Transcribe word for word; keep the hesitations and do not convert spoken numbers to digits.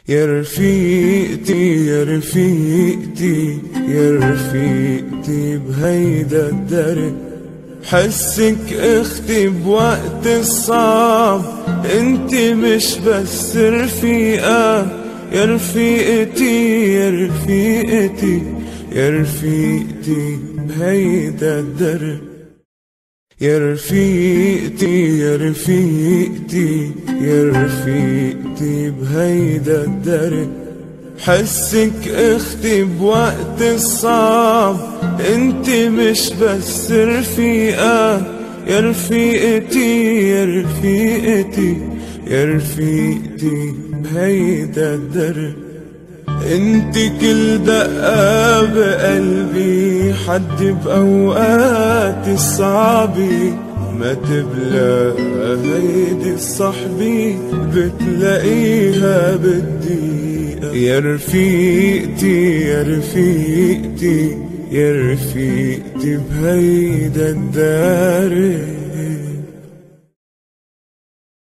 يا رفيقتي يا رفيقتي يا رفيقتي بهيدا الدرب، حسك اختي بوقت الصعب، انت مش بس رفيقة. يا رفيقتي يا رفيقتي يا رفيقتي بهيدا الدرب. يا رفيقتي يا رفيقتي يا رفيقتي بهيدا الدرب، حسك اختي بوقت الصعب، انت مش بس رفيقة. يا رفيقتي يا رفيقتي يا رفيقتي بهيدا الدرب. انت كل دقة بقلبي، حد بأوقات الصعبة، ما تبلى هيدي الصحبة بتلاقيها بالدقيقة. يا رفيقتي يا رفيقتي يا رفيقتي بهيدا الدارب.